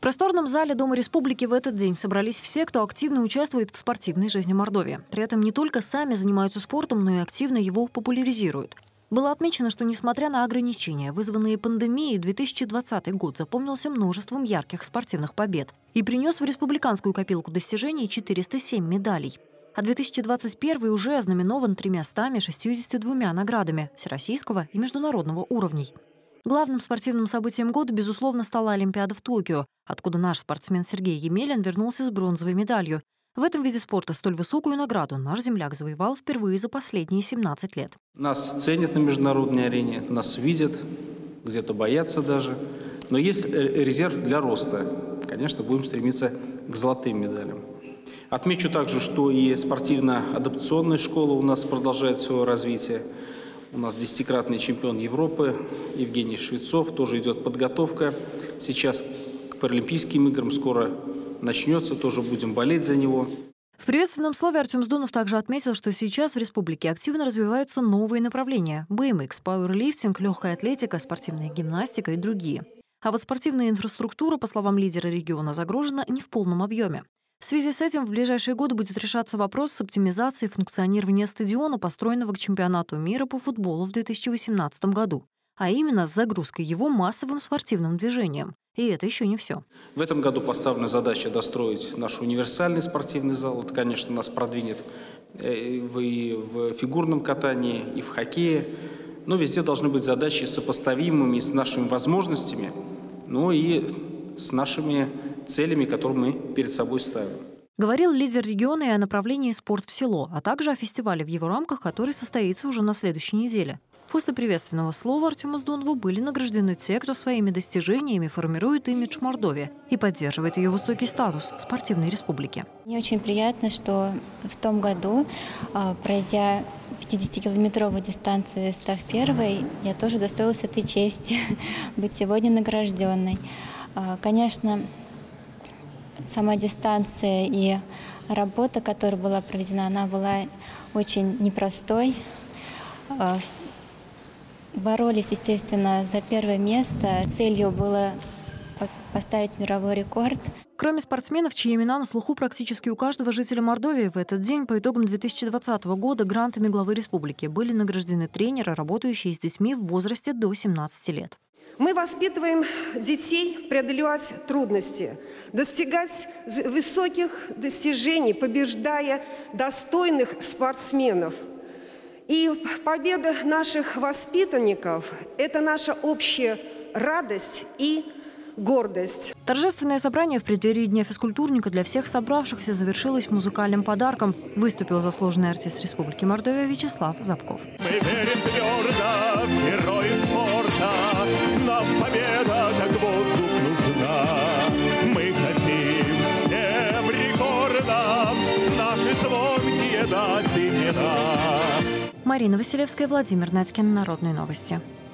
просторном зале Дома Республики в этот день собрались все, кто активно участвует в спортивной жизни Мордовии. При этом не только сами занимаются спортом, но и активно его популяризируют. Было отмечено, что, несмотря на ограничения, вызванные пандемией, 2020 год запомнился множеством ярких спортивных побед и принес в республиканскую копилку достижений 407 медалей. А 2021 уже ознаменован 362 наградами всероссийского и международного уровней. Главным спортивным событием года, безусловно, стала Олимпиада в Токио, откуда наш спортсмен Сергей Емелин вернулся с бронзовой медалью. В этом виде спорта столь высокую награду наш земляк завоевал впервые за последние 17 лет. Нас ценят на международной арене, нас видят, где-то боятся даже. Но есть резерв для роста. Конечно, будем стремиться к золотым медалям. Отмечу также, что и спортивно-адаптационная школа у нас продолжает свое развитие. У нас 10-кратный чемпион Европы Евгений Швецов. Тоже идет подготовка. Сейчас к Паралимпийским играм скоро начнется. Тоже будем болеть за него. В приветственном слове Артем Сдунов также отметил, что сейчас в республике активно развиваются новые направления – BMX, пауэрлифтинг, легкая атлетика, спортивная гимнастика и другие. А вот спортивная инфраструктура, по словам лидера региона, загружена не в полном объеме. В связи с этим в ближайшие годы будет решаться вопрос с оптимизацией функционирования стадиона, построенного к чемпионату мира по футболу в 2018 году, а именно с загрузкой его массовым спортивным движением. И это еще не все. В этом году поставлена задача достроить наш универсальный спортивный зал. Это, конечно, нас продвинет и в фигурном катании, и в хоккее. Но везде должны быть задачи сопоставимыми с нашими возможностями, но и с нашими целями, которые мы перед собой ставим. Говорил лидер региона и о направлении «Спорт в село», а также о фестивале в его рамках, который состоится уже на следующей неделе. После приветственного слова Артему Сдунову были награждены те, кто своими достижениями формирует имидж Мордовии и поддерживает ее высокий статус спортивной республики. Мне очень приятно, что в том году, пройдя 50-километровую дистанцию, став первой, я тоже удостоилась этой чести быть сегодня награжденной. Конечно, сама дистанция и работа, которая была проведена, она была очень непростой. Боролись, естественно, за первое место. Целью было поставить мировой рекорд. Кроме спортсменов, чьи имена на слуху практически у каждого жителя Мордовии, в этот день по итогам 2020 года грантами главы республики были награждены тренеры, работающие с детьми в возрасте до 17 лет. Мы воспитываем детей преодолевать трудности, достигать высоких достижений, побеждая достойных спортсменов. И победа наших воспитанников – это наша общая радость и гордость. Торжественное собрание в преддверии Дня физкультурника для всех собравшихся завершилось музыкальным подарком. Выступил заслуженный артист Республики Мордовия Вячеслав Забков. Мы верим твердо в героев спорта, нам победа как воздух нужна. Мы хотим всем рекордам наши звонкие дать имена. Марина Василевская, Владимир Надькин. Народные новости.